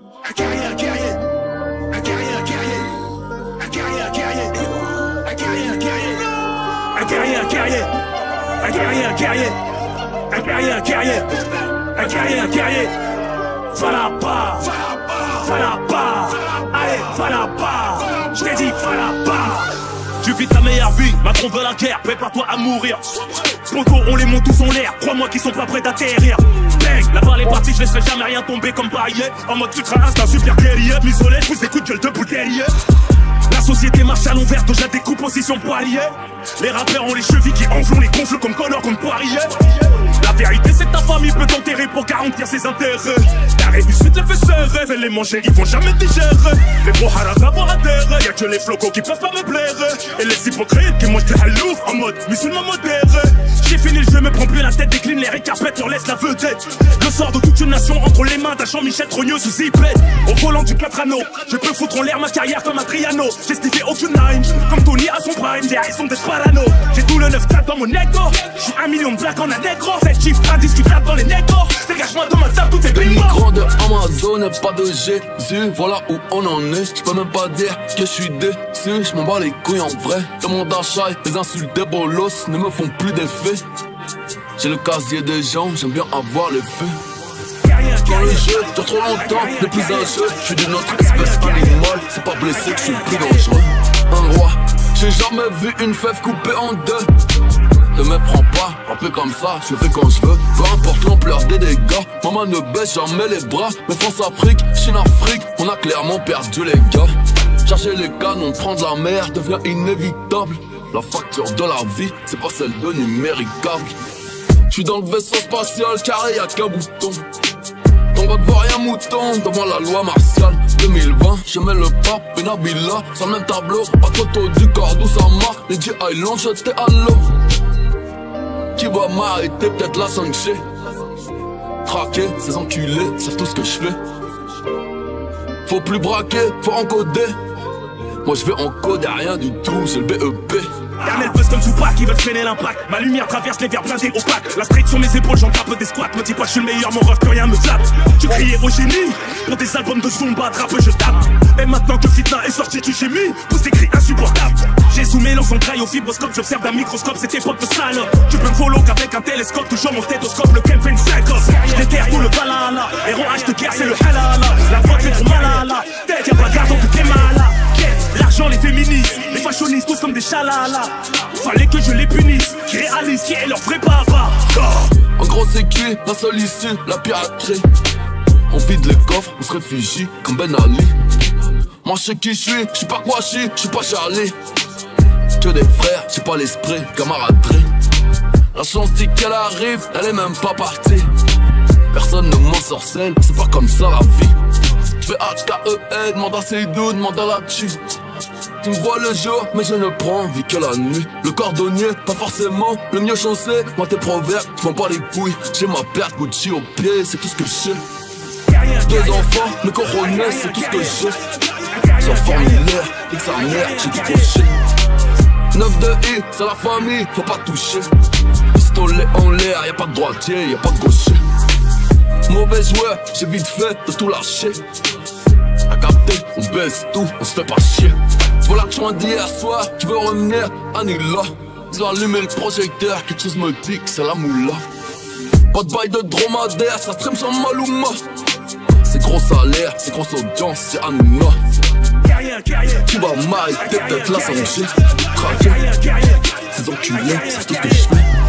Un guerrier, un guerrier. Un guerrier, un guerrier. Un guerrier, un guerrier. Un guerrier, un guerrier. Un guerrier, un guerrier. Un guerrier, un guerrier. Un guerrier, un guerrier. Un guerrier, un guerrier. Va là-bas. Va là-bas. Allez, va là-bas. Je t'ai dit, va là-bas. Tu vis ta meilleure vie, Macron veut la guerre, prépare-toi à mourir. Poto, on les monte tous en l'air, crois-moi qu'ils sont pas prêts d'atterrir. Bang, la balle est partie, je laisserai jamais rien tomber comme parier. En mode ultra instinct, super guerrier, m'isoler, je pousse des coups de gueule de bouteiller. La société marche à l'envers, déjà découpe position poilier. Les rappeurs ont les chevilles qui enflent, les gonflent comme Connor, comme Poirier. La vérité c'est que ta famille peut t'enterrer pour garantir ses intérêts. La réussite les fait serrer, et les manger ils vont jamais digérer. Les gros haras avoir adhéré, y'a que les flocos qui peuvent pas me plaire. Et les hypocrites qui mangent des halouf en mode musulman modéré. J'ai fini le jeu, me prends plus la tête, décline les récarpettes, leur laisse la vedette. Le sort de toute une nation entre les mains d'un Jean-Michel Trogneux sous zipette. Au volant du 4 anneaux, je peux foutre en l'air ma carrière comme Adriano. J'ai stiffé aucune line, comme Tony à son prime, ils sont des parano. J'ai tout le 9-4 dans mon ego, j'suis 1 million de blagues en un négro. 7 chiffres indiscutables dans les négros, dégage-moi de ma table, tout est bingo. Grande Amazon, pas de Jésus, voilà où on en est. J'peux même pas dire que je suis déçu, j'm'en bats les couilles en vrai. Dans mon d'achat, les insultes des bolos ne me font plus d'effet. J'ai le casier des gens, j'aime bien avoir le feu. Dans le jeu, dure trop longtemps, de plus un jeu. J'suis d'une autre espèce animale, c'est pas blessé que j'suis le plus dangereux. Un roi, j'ai jamais vu une fève coupée en deux. Ne me prends pas, un peu comme ça, je fais quand je veux. Peu importe l'ampleur des dégâts, maman ne baisse jamais les bras. Mais France-Afrique, Chine-Afrique, on a clairement perdu les gars. Chercher les canons, prendre la mer devient inévitable. La facture de la vie, c'est pas celle de numéricable. J'suis dans le vaisseau spatial, carré y'a qu'un bouton. T'en vas te voir un mouton devant la loi martiale. 2020, je mets le pape et Nabila sur le même tableau. Pas de photo du corps d'Oussama, les G Island jetés à l'eau. Qui va m'arrêter, peut-être la 5G. Traquer, ces enculés, savent tout ce que je fais. Faut plus braquer, faut encoder. Moi je vais encoder rien du tout, c'est le BEP. Dernier buzz comme Tupac, ils veulent freiner l'impact. Ma lumière traverse les verres blindés opaques. La street sur mes épaules, j'en tape des squats. Me dis pas je suis le meilleur, mon ref, plus rien me flatte. Tu criais au génie, pour des albums de Zumba, trappe je tape. Et maintenant que Fitna est sorti, tu gémis, pousse des cris insupportables. J'ai zoomé l'ensemble au fibroscope, j'observe d'un microscope, cette époque de salope. Tu peux me follow qu'avec un télescope, toujours mon stéthoscope, le Ken fait une syncope. J'déterre tout le balala, héros H de guerre, c'est le halala. La droite c'est trop malala, tête y'a pas de garde dans toutes les malas. L'argent, les féministes, les fashionistes, tous comme des chalalas. Fallait que je les punisse, qui réalisent qui est leur vrai papa. En gros c'est qui, la seule issue, la piraterie. On vide les coffres, on se réfugie comme Ben Ali. Moi je sais qui je suis pas Kouachi, je suis pas Charlie. Que des frères, j'ai pas l'esprit, camaraderie. La chance dit qu'elle arrive, elle est même pas partie. Personne ne m'ensorcelle, c'est pas comme ça la vie. Je fais HKEN, demande à Seydou, demande à la Chi. Tu me vois le jour, mais je ne prends vie que la nuit. Le cordonnier, pas forcément le mieux chaussé. Moi tes proverbes, je m'en bats les couilles. J'ai ma paire Gucci au pied, c'est tout ce que j'ai. 2 enfants, le coronel, c'est tout ce que j'ai. Sans formulaire, et sa mère, j'ai tout coché. 9 de I, c'est la famille, faut pas toucher. Pistolet en l'air, y'a pas de droitier, y'a pas de gaucher. Mauvais joueur, j'ai vite fait de tout lâcher. À capter, on baisse tout, on se fait pas chier. Tu vois l'action d'hier soir, tu veux revenir, Anila. Tu vas allumer le projecteur, quelque chose me dit que c'est la moula. Pas de bail de dromadaire, ça stream sans Maluma. C'est gros salaire, c'est grosse audience, c'est Anuna. Tu vas m'arrêter peut-être la 5G. Craquer, ces enculés, c'est tout ce que je fais.